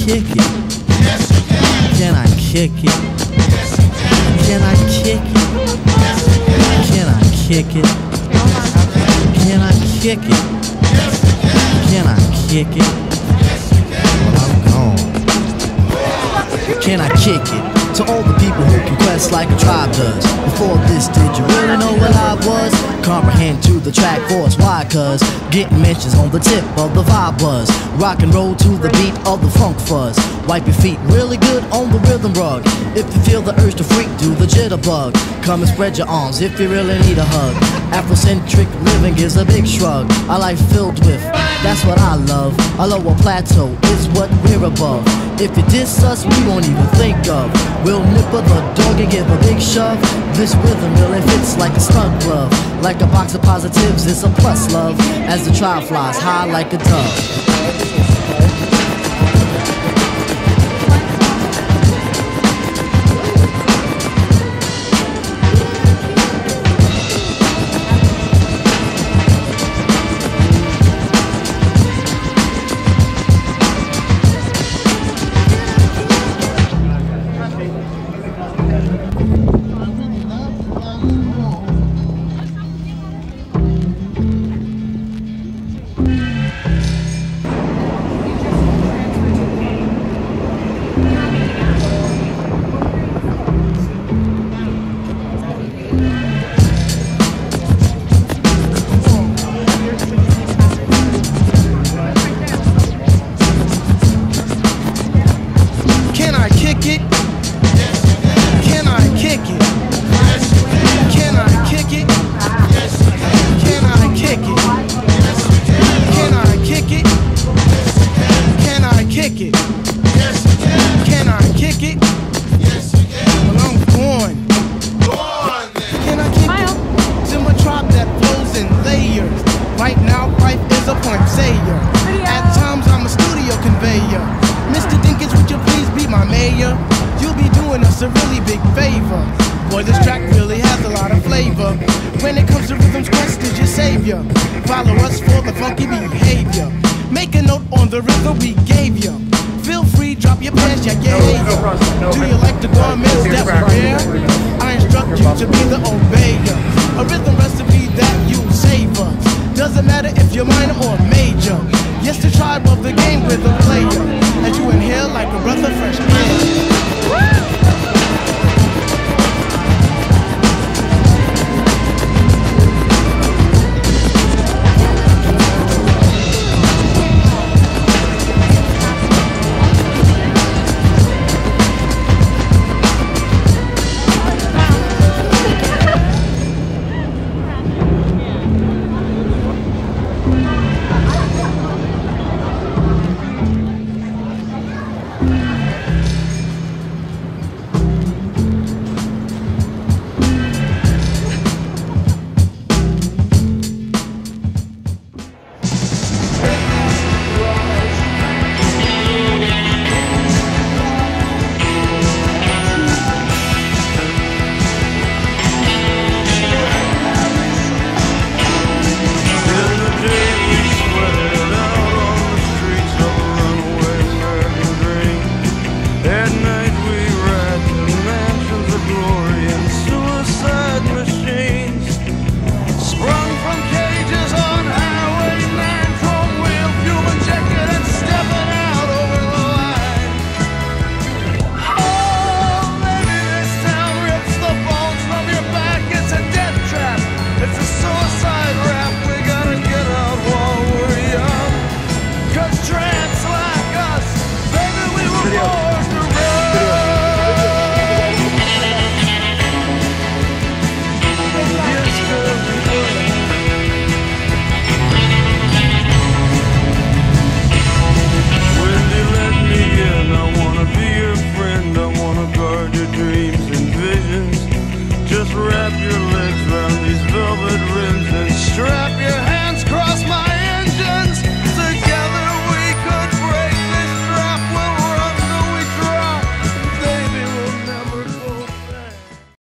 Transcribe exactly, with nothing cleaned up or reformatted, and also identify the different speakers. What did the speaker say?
Speaker 1: kick it?
Speaker 2: Yes, you can.
Speaker 1: Can I kick it?
Speaker 2: Yes, you can.
Speaker 1: Can I kick it?
Speaker 2: Yes, you can.
Speaker 1: Can I kick it? Can I kick it?
Speaker 2: Yes, you can.
Speaker 1: Can I kick it?
Speaker 2: Yes, you can.
Speaker 1: Well, I'm gone. Can I kick it? To all the people who can quest like a tribe does. Before this, did you really know what I was? Comprehend to the track force, why? Cause getting mentions on the tip of the vibe buzz. Rock and roll to the beat of the funk fuzz. Wipe your feet really good on the rhythm rug. If you feel the urge to freak, do the jitterbug. Come and spread your arms if you really need a hug. Afrocentric living is a big shrug. A life filled with, that's what I love. A lower plateau is what we're above. If you diss us, we won't even think of. We'll nipper the dog and give a big shove. This rhythm really fits like a snug glove. Like a box of positives, it's a plus love. As the tribe flies high like a dove.
Speaker 3: A really big favor. Boy, this track really has a lot of flavor. When it comes to rhythms, Quest is your savior. Follow us for the funky behavior. Make a note on the rhythm we gave you. Feel free, drop your pants, yeah, yeah, yeah. Do you like the garments that we wear? I instruct you to be the obeyer. A rhythm recipe that you savor. Doesn't matter if you're minor or major. Yes, the tribe of the game with a player. As you inhale like a breath of fresh air.